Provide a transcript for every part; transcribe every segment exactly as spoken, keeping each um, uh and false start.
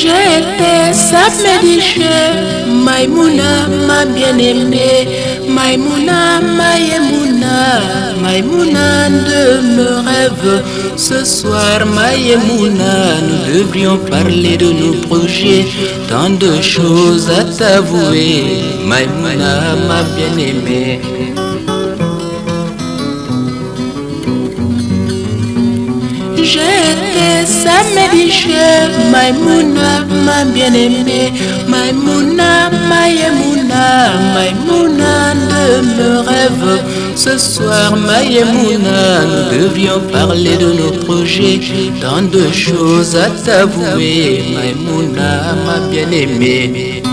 J'étais sa médichée, Maïmouna, ma bien-aimée, Maïmouna, Maïmouna, Maïmouna de mes rêves. Ce soir, Maïmouna, nous devrions parler de nos projets, tant de choses à t'avouer, Maïmouna, ma bien-aimée. J'étais sa médichée, Maïmouna, ma bien-aimée, Maïmouna, Maïmouna, Maïmouna de mes rêves. Ce soir, Maïmouna, nous devrions parler de nos projets, tant de choses à t'avouer, Maïmouna, ma bien-aimée.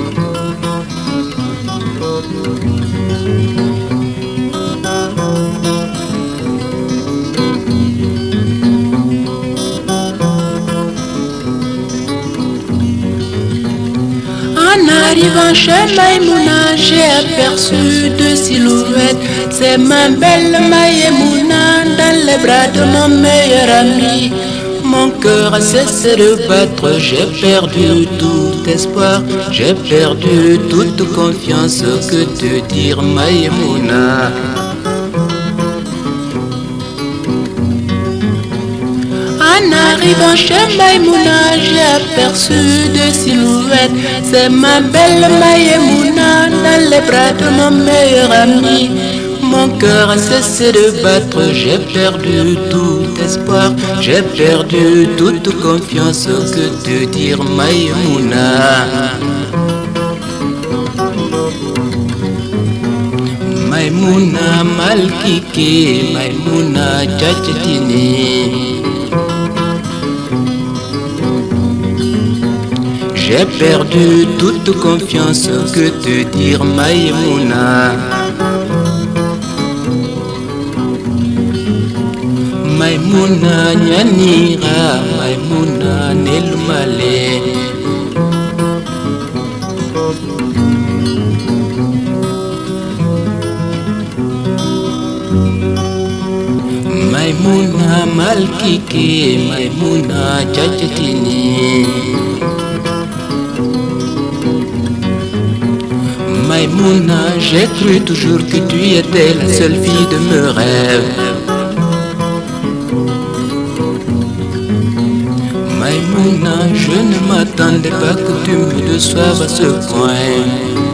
En arrivant chez Maïmouna, j'ai aperçu deux silhouettes. C'est ma belle Maïmouna dans les bras de mon meilleur ami. Mon cœur a cessé de battre, j'ai perdu tout espoir, j'ai perdu toute confiance. Que te dire, Maïmouna? En arrivant chez Maïmouna, j'ai aperçu deux silhouettes. C'est ma belle Maïmouna dans les bras de mon meilleur ami. Mon cœur a cessé de battre, j'ai perdu tout espoir, j'ai perdu toute confiance. Que te dire, Maïmouna? Maïmouna Malkiki, Maïmouna Tchatchatini. J'ai perdu toute confiance, que te dire, Maïmouna? Maïmouna Nyanira, Maïmouna Nelumale. Maïmouna Malkiki, Maïmouna Tchatchatini. Maïmouna, j'ai cru toujours que tu étais la seule fille de mes rêves. Maïmouna, je ne m'attendais pas que tu me déçoives à ce point.